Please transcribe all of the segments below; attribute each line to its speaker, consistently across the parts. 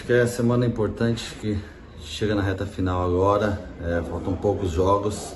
Speaker 1: Acho que é a semana importante que chega na reta final agora, faltam poucos jogos,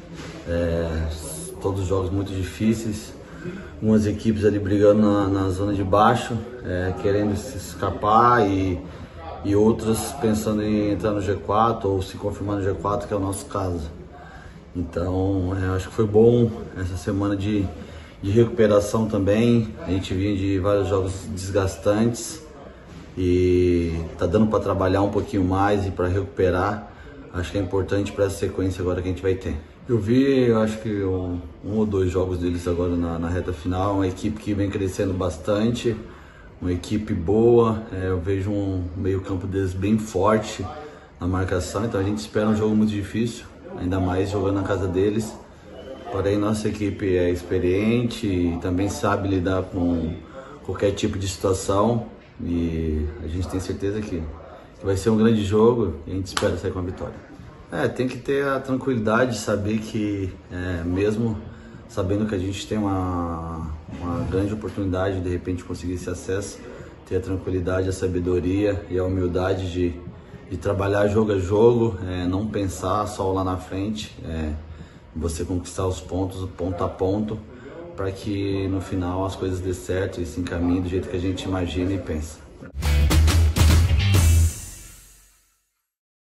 Speaker 1: todos jogos muito difíceis, umas equipes ali brigando na zona de baixo, querendo se escapar e outras pensando em entrar no G4 ou se confirmar no G4, que é o nosso caso. Então, acho que foi bom essa semana de recuperação também. A gente vinha de vários jogos desgastantes e tá dando para trabalhar um pouquinho mais e para recuperar. Acho que é importante para essa sequência agora que a gente vai ter. Eu acho que um ou dois jogos deles agora na reta final, uma equipe que vem crescendo bastante, uma equipe boa, eu vejo um meio-campo deles bem forte na marcação, então a gente espera um jogo muito difícil, ainda mais jogando na casa deles. Porém, nossa equipe é experiente e também sabe lidar com qualquer tipo de situação e a gente tem certeza que vai ser um grande jogo e a gente espera sair com a vitória. Tem que ter a tranquilidade de saber que, mesmo sabendo que a gente tem uma grande oportunidade de repente conseguir esse acesso, ter a tranquilidade, a sabedoria e a humildade de trabalhar jogo a jogo, não pensar só lá na frente, você conquistar os pontos ponto a ponto, para que no final as coisas dê certo e se encaminhem do jeito que a gente imagina e pensa.